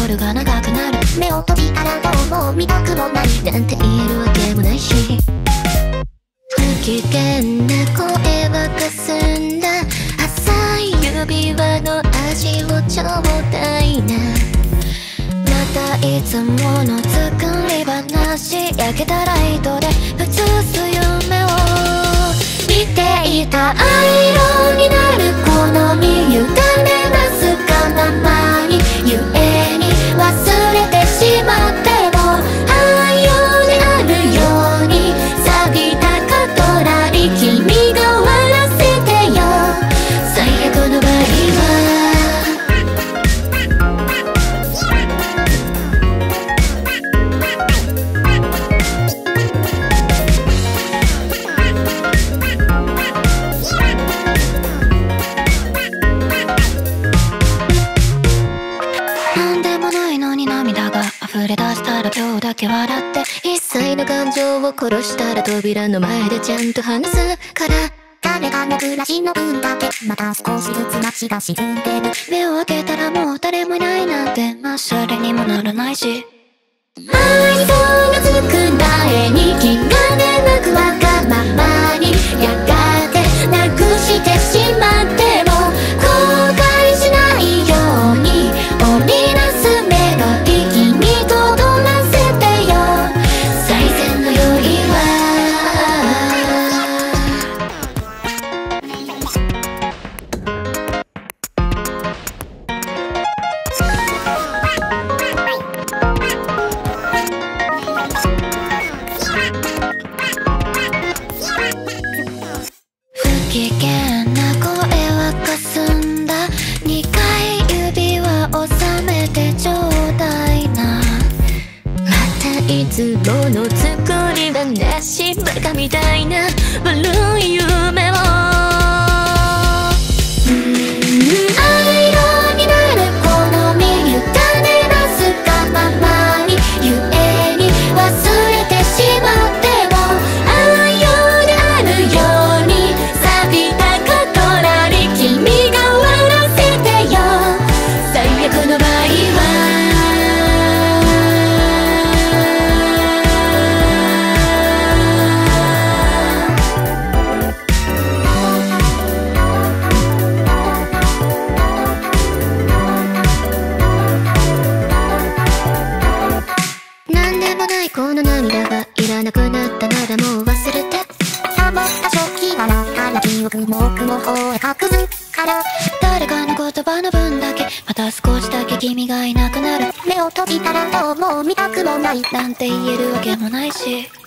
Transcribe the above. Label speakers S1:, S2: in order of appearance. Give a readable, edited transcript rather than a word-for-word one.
S1: 夜が長くなる。
S2: 目を閉じたらどうも見たくもない
S1: なんて言えるわけもないし、不機嫌な声はかすんだ浅い指輪の味をちょうだいな。またいつもの作り話、焼けたライトで映す夢を見ていた。藍色になる好み委ねますがままに、故に忘れてしまっても愛用であるように、錆びたカトラリ君が終わらせてよ。最悪の場合は溢れ出したら今日だけ笑って、一切の感情を殺したら扉の前でちゃんと話すから。
S2: 誰かの暮らしの分だけまた少しずつ街が沈んでる。
S1: 目を開けたらもう誰もいないなんてまっさらにもならないし、
S2: 愛想がつく前に気兼ねなくわがままに、やがてなくしてしまっても後悔しないように織りなすメロディー君と踊らせてよ。最善の良いは
S1: 不機嫌な声はかすんだ2回指輪収めてちょうだいな。またいつもの作り話、バカみたいな悪い夢をこの涙がいらなくなったならもう忘れて。
S2: サボった食器洗ったら記憶も奥の方へ隠すから。
S1: 誰かの言葉の分だけまた少しだけ君がいなくなる。
S2: 目を閉じたらどうも見たくもない
S1: なんて言えるわけもないし、